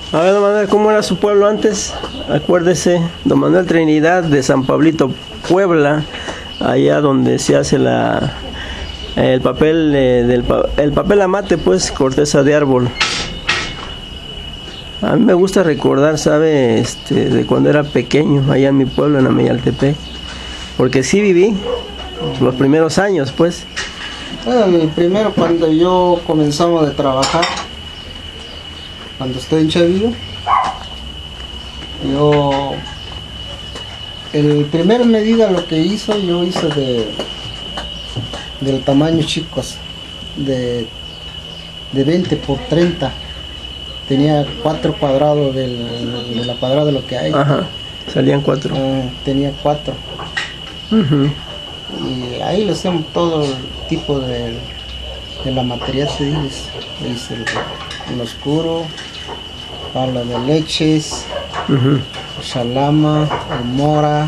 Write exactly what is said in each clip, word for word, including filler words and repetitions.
A ver, don Manuel, ¿cómo era su pueblo antes? Acuérdese, don Manuel Trinidad de San Pablito, Puebla, allá donde se hace la el papel eh, del el papel amate, pues, corteza de árbol. A mí me gusta recordar, ¿sabe? Este, de cuando era pequeño, allá en mi pueblo, en Ameyaltepec, porque sí viví los primeros años, pues. Bueno, primero cuando yo comenzamos a trabajar, cuando estoy en Chavillo, yo, el primer medida lo que hizo, yo hice de, del tamaño chicos, de, de veinte por treinta, tenía cuatro cuadrados del, de la cuadrada de lo que hay. Ajá, salían cuatro. Uh, tenía cuatro. Uh-huh. Y ahí le hacemos todo el tipo de, de la materia, te dices, es el, el oscuro, pala de leches, uh-huh. Shalama, el mora,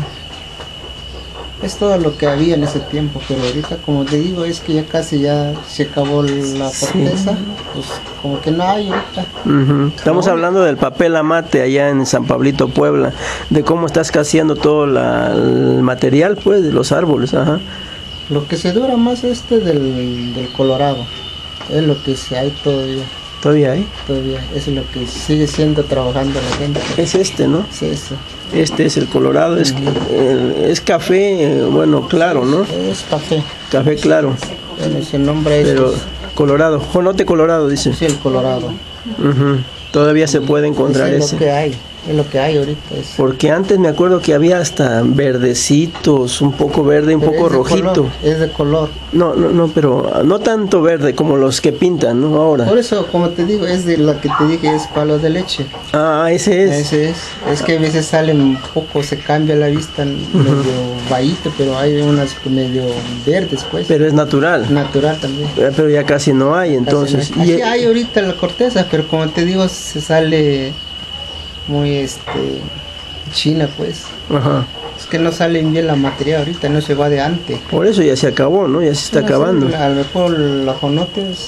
es todo lo que había en ese tiempo, pero ahorita, como te digo, es que ya casi ya se acabó la corteza, sí. Pues como que no hay ahorita. Uh-huh. Estamos hablando del papel amate allá en San Pablito, Puebla, de cómo estás casiendo todo la, el material, pues, de los árboles. Ajá. Lo que se dura más es este del, del Colorado, es lo que se hay todavía. ¿Todavía hay? Todavía, eso es lo que sigue siendo trabajando la gente. Es este, ¿no? Sí, este. Este es el Colorado, es, uh-huh. eh, es café, eh, bueno, claro, ¿no? Es café. Café claro. Bueno, ese nombre es... Pero Colorado, jonote colorado, dice. Sí, el Colorado. Uh-huh. Todavía se puede encontrar ese. Es ese. lo que hay. Es lo que hay ahorita. Es. Porque antes me acuerdo que había hasta verdecitos, un poco verde, un pero poco es rojito. Color, es de color. No, no, no, pero no tanto verde como los que pintan, ¿no? Ahora. Por eso, como te digo, es de lo que te dije, es palo de leche. Ah, ese es. Ese es. Es que a veces salen un poco, se cambia la vista, uh-huh. medio vahito, pero hay unas medio verdes, pues. Pero es natural. Natural también. Pero ya casi no hay, entonces. No hay. Aquí y hay ahorita la corteza, pero como te digo, se sale muy este china, pues. Ajá. Es que no sale bien la materia ahorita, no se va de antes. Por eso ya se acabó, ¿no? Ya se está no, acabando. Sí, a lo mejor los jonotes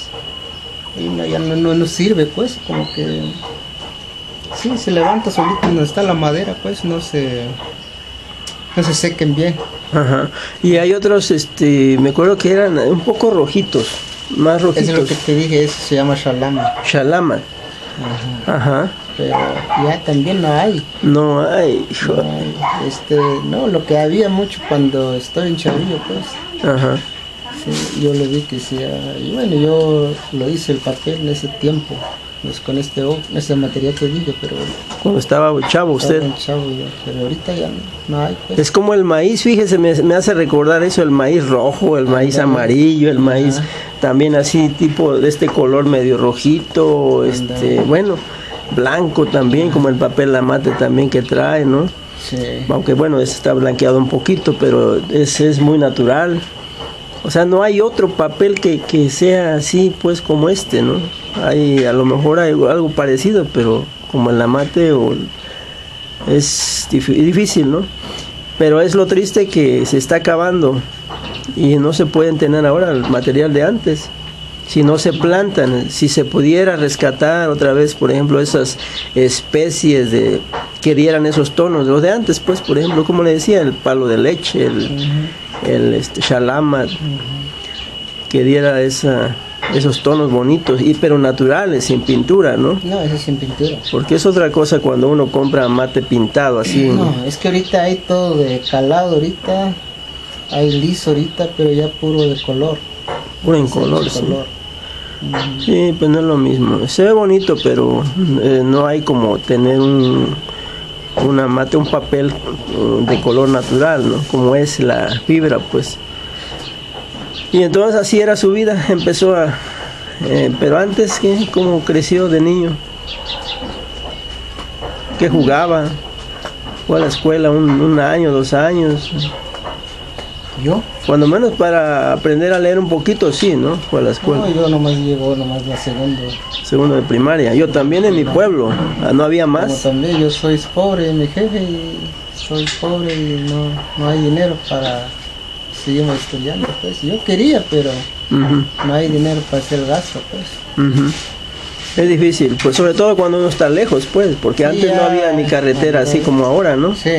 ya no, no, no sirve, pues, como que sí, se levanta solito donde está la madera, pues, no se no se sequen bien. Ajá. Y hay otros, este, me acuerdo que eran un poco rojitos, más rojitos. Eso es lo que te dije, eso se llama Shalama. Shalama. Ajá. Ajá. Pero ya también no hay. No hay, hijo. No hay. Este, no, lo que había mucho cuando estoy en Chavillo, pues. Ajá. Sí, yo lo vi que sí. Y bueno, yo lo hice el papel en ese tiempo, pues con este, ese material que dije, pero... Cuando estaba chavo usted. Estaba chavo yo, pero ahorita ya no, no hay, pues. Es como el maíz, fíjese, me, me hace recordar eso, el maíz rojo, el maíz Andale. amarillo, el maíz Ajá. también así, tipo de este color medio rojito, Andale. este, bueno... blanco también, como el papel amate también que trae, ¿no? Sí. Aunque bueno, ese está blanqueado un poquito, pero ese es muy natural. O sea, no hay otro papel que, que sea así, pues, como este, ¿no? Hay, a lo mejor hay algo parecido, pero como el amate o es difícil, ¿no? Pero es lo triste que se está acabando y no se pueden tener ahora el material de antes. Si no se plantan, si se pudiera rescatar otra vez, por ejemplo, esas especies de que dieran esos tonos, los de antes, pues, por ejemplo, como le decía, el palo de leche, el, uh-huh. el este, shalama, uh-huh. que diera esa, esos tonos bonitos, y pero naturales, sin pintura, ¿no? No, eso es sin pintura. Porque es otra cosa cuando uno compra mate pintado así. No, ¿no? Es que ahorita hay todo de calado, ahorita hay liso ahorita, pero ya puro de color. Puro en color, sí. color. Sí, pues no es lo mismo. Se ve bonito, pero eh, no hay como tener un una mate, un papel uh, de color natural, ¿no? Como es la fibra, pues. Y entonces así era su vida. Empezó a... Eh, pero antes, ¿qué? ¿Cómo creció de niño? ¿Qué jugaba? ¿Fue a la escuela un, un año, dos años? ¿Yo? Cuando menos para aprender a leer un poquito, sí, ¿no? Fue a la escuela. No, yo nomás llegó nomás la segunda. Segundo de primaria. Yo también en mi pueblo, no había más. Como también yo soy pobre, mi jefe, y soy pobre y no, no hay dinero para seguir estudiando, pues. Yo quería, pero uh-huh. no hay dinero para hacer el gasto, pues. Uh-huh. Es difícil, pues sobre todo cuando uno está lejos, pues, porque Sí, antes ya, no había ni carretera así como ahora, ¿no? Sí.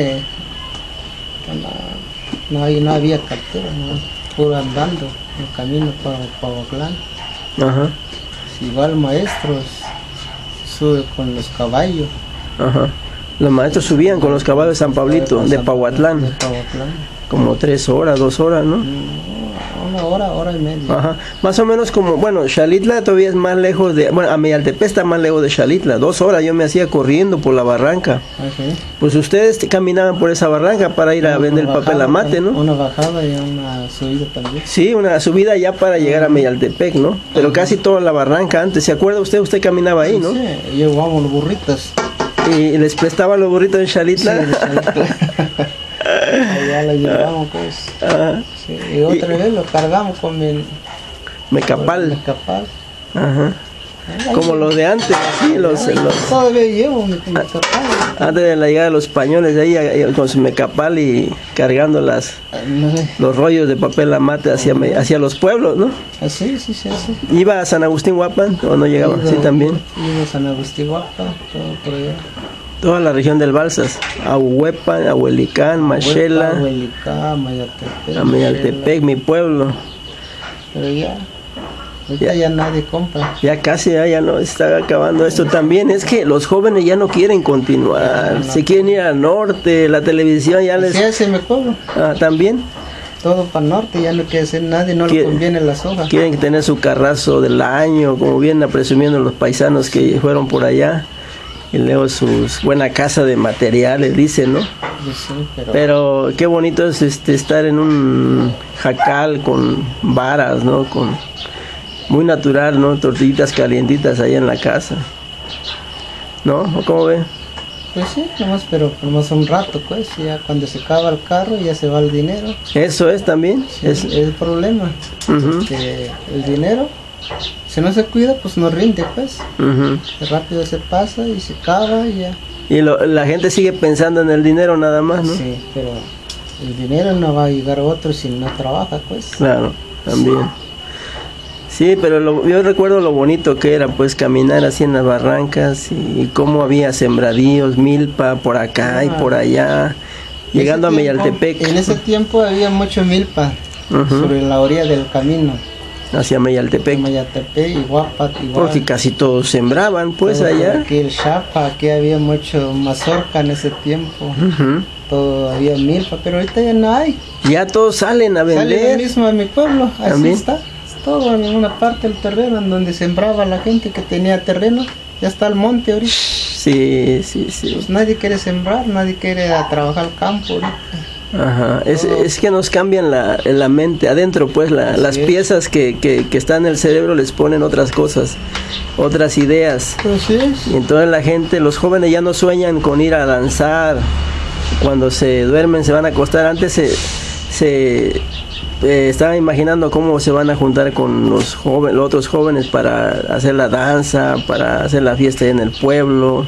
No, no, hay- no había cartera, no. Puro andando el camino para Paguatlán. Ajá, Igual maestros sube con los caballos. ajá. Los maestros subían con los caballos de San Pablito, de Paguatlán, De Paguatlán. como tres horas, dos horas, ¿no? Una hora, hora y media. Ajá, más o menos como, bueno, Xalitla todavía es más lejos de, bueno, Ameyaltepec está más lejos de Xalitla, dos horas yo me hacía corriendo por la barranca. Okay. Pues ustedes caminaban por esa barranca para ir a Una vender el bajada, papel amate, ¿no? Una bajada y una subida también. Sí, una subida ya para llegar a Ameyaltepec, ¿no? Pero casi toda la barranca antes, ¿se acuerda usted? Usted caminaba ahí, ¿no? Sí, llevábamos los burritos. Y les prestaba los burritos en Xalitla. Sí, de Xalitla. Allá lo llevamos pues. Ajá. Sí, y otra Y- vez lo cargamos con el Mecapal. Mecapal. Ajá. Como los de antes, sí, los, los- Todavía llevo mi mi Mecapal. antes de la llegada de los españoles, ahí ahí con su Mecapal y cargando las No sé. los rollos de papel amate hacia, me- hacia los pueblos, ¿no? Ah, sí, sí, sí, sí. ¿Iba a San Agustín Huapan o no llegaba? Sí, también. Iba a San Agustín Guapa, todo por allá. Toda la región del Balsas, Ahuepan, Ahuelicán, Machela, Huelicá, Mayatepec. Ameyaltepec, mi pueblo. Pero ya, ahorita Ya. ya nadie compra. Ya casi, ya, ya no está acabando esto también. Es que los jóvenes ya no quieren continuar, se quieren ir al norte, la televisión ya les... Sí, ese me cobro. Ah, también Todo para el norte, ya no quiere hacer nadie, no le Quiere- conviene la soja. quieren tener su carrazo del año, como vienen presumiendo los paisanos que fueron por allá. Y luego sus buena casa de materiales, dicen, ¿no? Sí, sí, pero, Pero qué bonito es este estar en un jacal con varas, ¿no? Con muy natural, ¿no? Tortillitas calientitas ahí en la casa. ¿No? ¿O cómo ve? pues sí, nomás, pero nomás un rato, pues, ya cuando se acaba el carro ya se va el dinero. Eso es también. Sí, Es, es el problema. ujú, Que el dinero, si no se cuida, pues no rinde, pues. ujú. Rápido se pasa y se acaba y ya. Y lo- la gente sigue pensando en el dinero nada más, ¿no? Sí, pero el dinero no va a llegar a otro si no trabaja, pues. Claro, también. Sí, pero lo- yo recuerdo lo bonito que era, pues, caminar así en las barrancas y, y cómo había sembradíos, milpa por acá y Ah. por allá, En llegando a ese tiempo- Meyaltepec, En ese tiempo había mucho milpa Ujú. sobre la orilla del camino. hacia Meyaltepec, Mayatepec y Guapat igual. porque casi todos sembraban, pues, Todo por allá. Aquí el Chapa, aquí había mucho mazorca en ese tiempo. Ujú. Todo había milpa, pero ahorita ya no hay. Ya todos salen a Sale lo vender. mismo a mi pueblo, así También. está. Es todo en una parte del terreno en donde sembraba la gente que tenía terreno. Ya está el monte ahorita. Sí, sí, sí. Pues nadie quiere sembrar, nadie quiere a trabajar el campo ahorita. Ajá. Es, es que nos cambian la, la mente adentro, pues la- Así las es. piezas que, que, que están en el cerebro les ponen otras cosas, otras ideas. Así es. Y entonces la gente, los jóvenes ya no sueñan con ir a danzar. Cuando se duermen, se van a acostar. Antes se, se eh, estaban imaginando cómo se van a juntar con los jóvenes, los otros jóvenes para hacer la danza, para hacer la fiesta en el pueblo.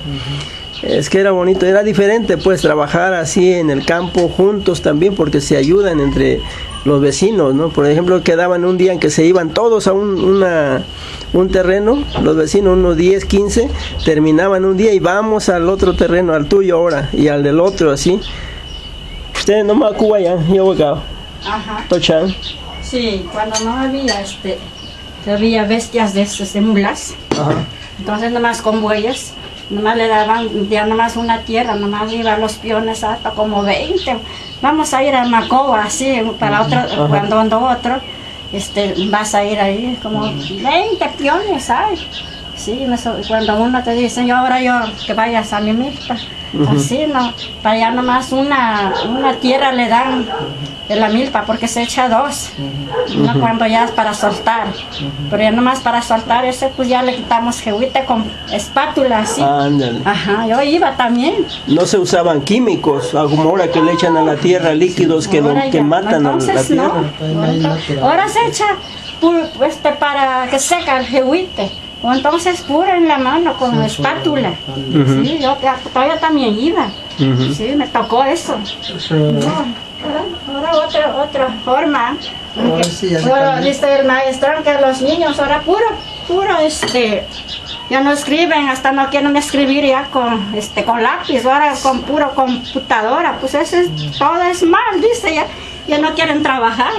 Es que era bonito, era diferente, pues, trabajar así en el campo juntos también, porque se ayudan entre los vecinos, ¿no? Por ejemplo, quedaban un día en que se iban todos a un, una, un terreno, los vecinos, unos diez, quince, terminaban un día y vamos al otro terreno, al tuyo ahora, y al del otro, así. Ustedes no me acuerdan ya, yo voy acá, Ajá. tochan. Sí, cuando no había este, que había bestias de estos de mulas, Ajá. entonces nomás con bueyes, nomás le daban ya nomás una tierra, nomás iban los peones hasta como veinte. Vamos a ir a Macoa, así, para otro, Ajá. cuando ando otro, este, vas a ir ahí, como veinte peones hay. Sí, eso, cuando uno te dice, yo ahora yo que vayas a mi milpa, así no, para allá nomás una, una tierra le dan de la milpa porque se echa dos, no cuando ya es para soltar, pero ya nomás para soltar ese pues ya le quitamos jehuite con espátula así. Ándale. Ajá, yo iba también. No se usaban químicos, ah, como ahora que le echan a la tierra líquidos que, lo, Ahora que ya, matan a la entonces, tierra. no. Entonces, ahora se echa pu- este, para que seca el jehuite. O entonces pura en la mano con la espátula. Sí, yo ta- todavía también iba. Ujú. Sí, me tocó eso. No, ahora, ahora otra, otra forma. Ahora sí, ya se Ahora cambió. dice el maestro que los niños ahora puro, puro este, ya no escriben, hasta no quieren escribir ya con este con lápiz, ahora con puro computadora, pues eso es, todo es mal, dice, ya, ya no quieren trabajar.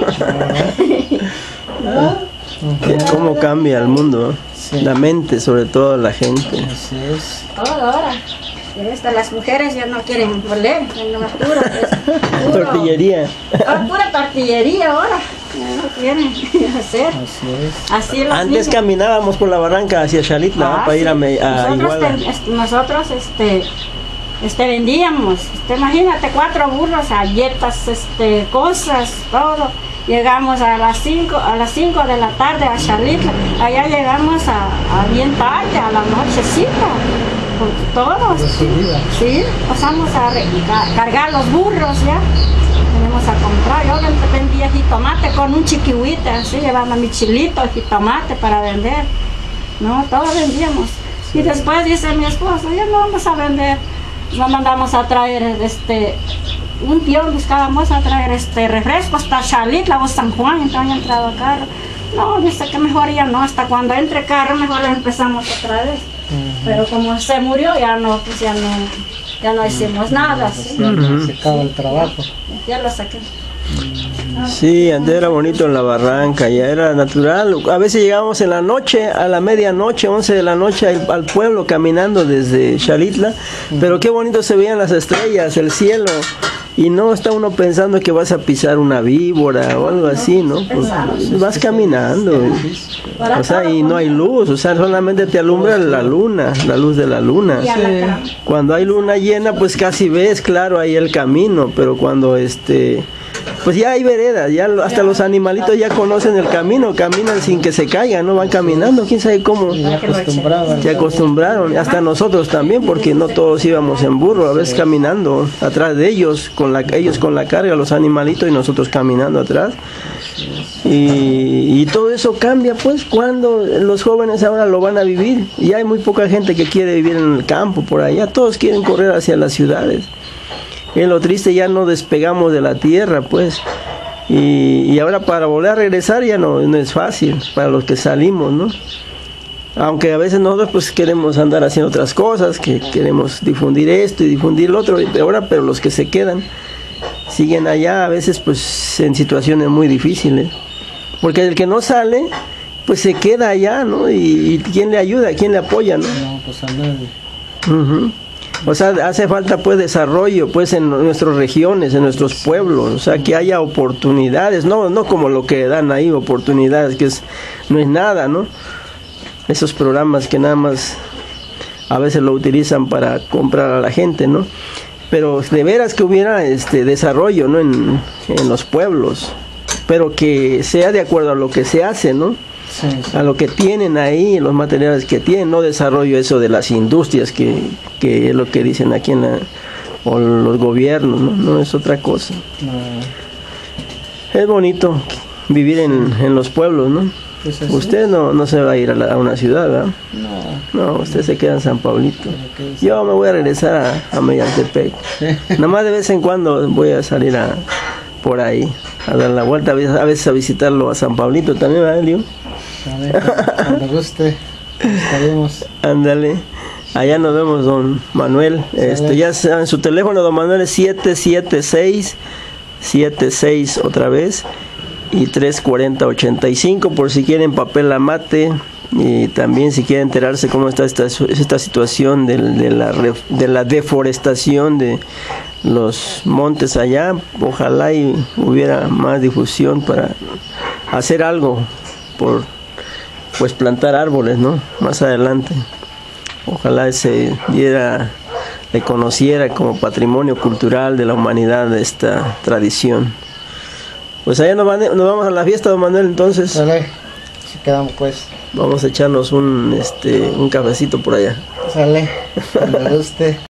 ¿No? ¿Cómo cambia el mundo? Sí. La mente, sobre todo la gente. Así es. Todo ahora. Esta, las mujeres ya no quieren volver, no es puro, es puro, tortillería. Oh, pura tortillería ahora. Ya no quieren hacer. Así es. Así los Antes niños. Caminábamos por la barranca hacia Xalitla, Ah, para sí. ir a, me, a nosotros, Iguala. te, este, nosotros este, este, vendíamos, este, imagínate, cuatro burros, galletas, este, cosas, todo. Llegamos a las cinco a las cinco de la tarde a Xalitla, allá llegamos a, a bien tarde, a la nochecita, con todos. Sí, sí, pasamos a, re, a cargar los burros ya, venimos a comprar. Yo vendía jitomate con un chiquihuite, así, llevaba mi chilito, jitomate para vender, no, todo vendíamos. Y después dice mi esposo, ya no vamos a vender, nos mandamos a traer este un peón, buscábamos a traer este refresco hasta Xalitla o San Juan, entonces ya entrado a carro. No, dice que mejor ya no, hasta cuando entre carro mejor empezamos otra vez. Uh-huh. Pero como se murió ya no, pues ya no, ya no hicimos nada. ¿Sí? Uh-huh. Se acaba el trabajo. Ya lo saqué. Sí, antes era bonito en la barranca, ya era natural. A veces llegábamos en la noche, a la medianoche, once de la noche, al, al pueblo caminando desde Xalitla, pero qué bonito se veían las estrellas, el cielo, y no está uno pensando que vas a pisar una víbora o algo así, ¿no? Pues vas caminando, o sea, y no hay luz, o sea, solamente te alumbra la luna, la luz de la luna. Sí. Cuando hay luna llena, pues casi ves claro ahí el camino, pero cuando este... pues ya hay veredas, ya hasta los animalitos ya conocen el camino, caminan sin que se caigan, no van caminando, quién sabe cómo. Ya acostumbraron. Se acostumbraron, hasta nosotros también, porque no todos íbamos en burro, a veces caminando atrás de ellos, con la, ellos con la carga, los animalitos y nosotros caminando atrás. Y, y todo eso cambia, pues, cuando los jóvenes ahora lo van a vivir. Y hay muy poca gente que quiere vivir en el campo, por allá, todos quieren correr hacia las ciudades. En lo triste ya no despegamos de la tierra, pues, y, y ahora para volver a regresar ya no, no es fácil para los que salimos, ¿no? Aunque a veces nosotros pues queremos andar haciendo otras cosas, que queremos difundir esto y difundir lo otro, ahora, pero los que se quedan siguen allá a veces pues en situaciones muy difíciles, porque el que no sale pues se queda allá, ¿no? Y, y ¿quién le ayuda? ¿Quién le apoya, no? No, pues a nadie. Uh-huh. O sea, hace falta pues desarrollo pues en nuestras regiones, en nuestros pueblos, o sea, que haya oportunidades, no no como lo que dan ahí, oportunidades, que es, no es nada, ¿no? Esos programas que nada más a veces lo utilizan para comprar a la gente, ¿no? Pero de veras que hubiera este desarrollo, ¿no? En, en los pueblos, pero que sea de acuerdo a lo que se hace, ¿no? Sí, sí. A lo que tienen ahí, los materiales que tienen, no desarrollo eso de las industrias que, que es lo que dicen aquí en la, o los gobiernos, ¿no? No es otra cosa. No. Es bonito vivir en, en los pueblos, ¿no? Pues usted no, no se va a ir a, la, a una ciudad, ¿verdad? No. No, usted se queda en San Pablito. Yo me voy a regresar a, a Mayaltepec. Nada más de vez en cuando voy a salir a, por ahí, a dar la vuelta, a veces a, veces a visitarlo a San Pablito también, ¿verdad, Leo? A ver, cuando guste, estaremos. Ándale, allá nos vemos, don Manuel. Este, ya en su teléfono, don Manuel, es siete siete seis, siete seis otra vez, y tres cuarenta, ochenta y cinco, por si quieren papel amate, y también si quieren enterarse cómo está esta, esta situación de, de, la, de la deforestación de los montes allá. Ojalá y hubiera más difusión para hacer algo por pues plantar árboles, ¿no? Más adelante. Ojalá se diera, le conociera como patrimonio cultural de la humanidad esta tradición. Pues allá nos, van, nos vamos a la fiesta, don Manuel, entonces. Sale, si quedamos pues. Vamos a echarnos un este un cafecito por allá. Sale, cuando guste.